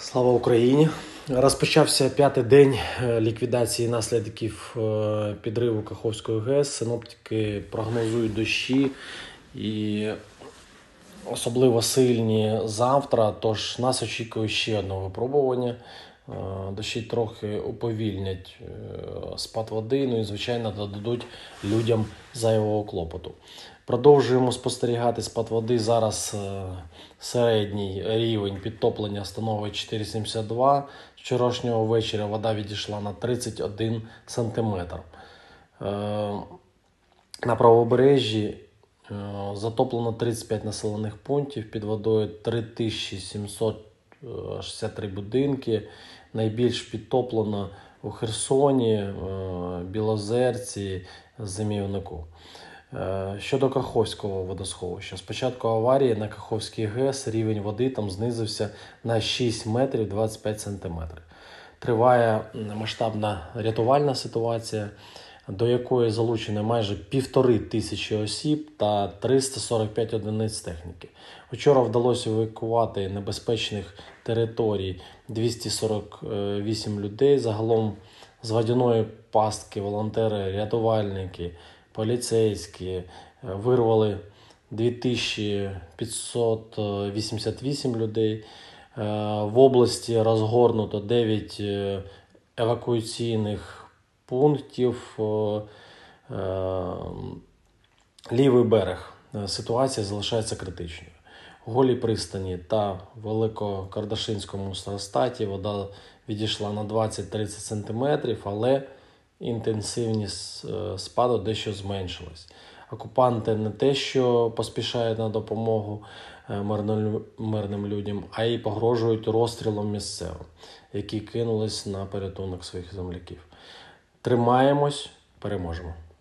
Слава Україні! Розпочався п'ятий день ліквідації наслідків підриву Каховської ГЕС. Синоптики прогнозують дощі і особливо сильні завтра, тож нас очікує ще одне випробування. Дощі трохи уповільнять спад води, і, звичайно, додадуть людям зайвого клопоту. Продовжуємо спостерігати спад води. Зараз середній рівень підтоплення становить 4,72. З вчорашнього вечора вода відійшла на 31 см. На правобережжі затоплено 35 населених пунктів, під водою 3763 будинки. Найбільш підтоплено у Херсоні, Білозерці, Зимівнику. Щодо Каховського водосховища. З початку аварії на Каховській ГЕС рівень води там знизився на 6 метрів 25 сантиметрів. Триває масштабна рятувальна ситуація, до якої залучено майже 1500 осіб та 345 одиниць техніки. Вчора вдалося евакуювати небезпечних територій 248 людей. Загалом з водяної пастки волонтери, рятувальники, поліцейські вирвали 2588 людей. В області розгорнуто 9 евакуаційних пунктів. Лівий берег. Ситуація залишається критичною. У Голій пристані та Великокардашинському старостаті вода відійшла на 20-30 см, але інтенсивність спаду дещо зменшилась. Окупанти не те, що поспішають на допомогу мирним людям, а й погрожують розстрілом місцевим, які кинулись на порятунок своїх земляків. Тримаємось, переможемо.